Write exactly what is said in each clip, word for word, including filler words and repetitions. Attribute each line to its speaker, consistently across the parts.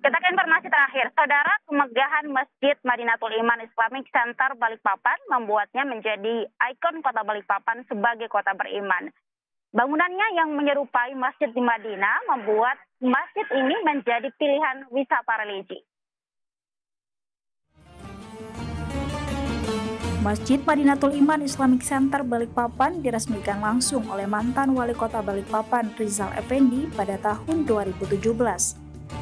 Speaker 1: Kita ke informasi terakhir, saudara. Kemegahan Masjid Madinatul Iman Islamic Center Balikpapan membuatnya menjadi ikon kota Balikpapan sebagai kota beriman. Bangunannya yang menyerupai masjid di Madinah membuat masjid ini menjadi pilihan wisata religi.
Speaker 2: Masjid Madinatul Iman Islamic Center Balikpapan diresmikan langsung oleh mantan Wali Kota Balikpapan Rizal Effendi pada tahun dua ribu tujuh belas.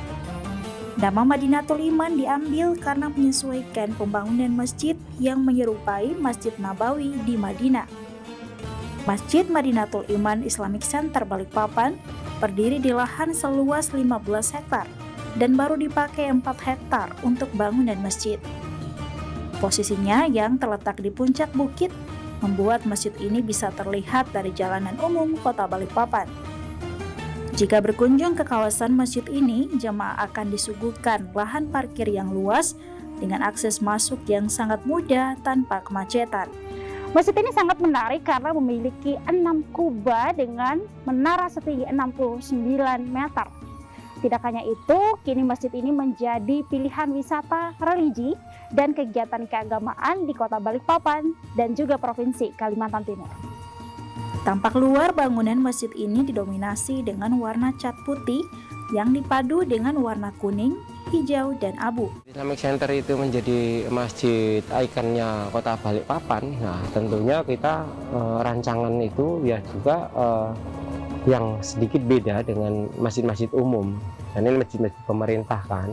Speaker 2: Nama Madinatul Iman diambil karena menyesuaikan pembangunan masjid yang menyerupai Masjid Nabawi di Madinah. Masjid Madinatul Iman Islamic Center Balikpapan berdiri di lahan seluas lima belas hektar dan baru dipakai empat hektar untuk bangunan masjid. Posisinya yang terletak di puncak bukit membuat masjid ini bisa terlihat dari jalanan umum kota Balikpapan. Jika berkunjung ke kawasan masjid ini, jemaah akan disuguhkan lahan parkir yang luas dengan akses masuk yang sangat mudah tanpa kemacetan.
Speaker 1: Masjid ini sangat menarik karena memiliki enam kubah dengan menara setinggi enam puluh sembilan meter. Tidak hanya itu, kini masjid ini menjadi pilihan wisata religi dan kegiatan keagamaan di kota Balikpapan dan juga Provinsi Kalimantan Timur.
Speaker 2: Tampak luar bangunan masjid ini didominasi dengan warna cat putih yang dipadu dengan warna kuning, hijau, dan abu.
Speaker 3: Islamic Center itu menjadi masjid ikonnya kota Balikpapan. Nah, tentunya kita eh, rancangan itu ya juga eh, yang sedikit beda dengan masjid-masjid umum. Dan ini masjid-masjid pemerintah kan.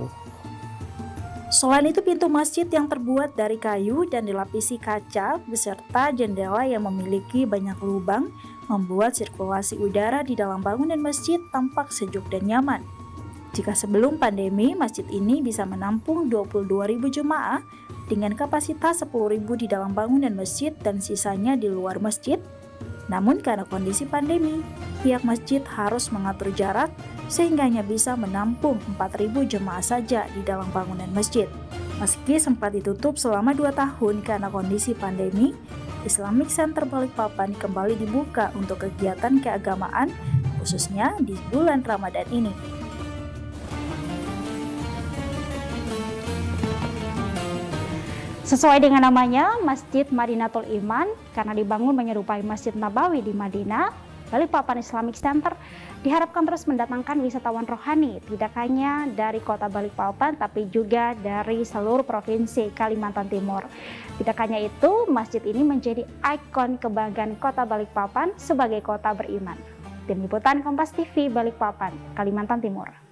Speaker 2: Selain itu, pintu masjid yang terbuat dari kayu dan dilapisi kaca beserta jendela yang memiliki banyak lubang membuat sirkulasi udara di dalam bangunan masjid tampak sejuk dan nyaman. Jika sebelum pandemi, masjid ini bisa menampung dua puluh dua ribu jemaah dengan kapasitas sepuluh ribu di dalam bangunan masjid dan sisanya di luar masjid. Namun karena kondisi pandemi, pihak masjid harus mengatur jarak sehingga hanya bisa menampung empat ribu jemaah saja di dalam bangunan masjid. Meski sempat ditutup selama dua tahun karena kondisi pandemi, Islamic Center Balikpapan kembali dibuka untuk kegiatan keagamaan, khususnya di bulan Ramadan ini.
Speaker 1: Sesuai dengan namanya, Masjid Madinatul Iman, karena dibangun menyerupai Masjid Nabawi di Madinah, Balikpapan Islamic Center diharapkan terus mendatangkan wisatawan rohani, tidak hanya dari kota Balikpapan, tapi juga dari seluruh provinsi Kalimantan Timur. Tidak hanya itu, masjid ini menjadi ikon kebanggaan kota Balikpapan sebagai kota beriman. Tim Liputan Kompas T V Balikpapan, Kalimantan Timur.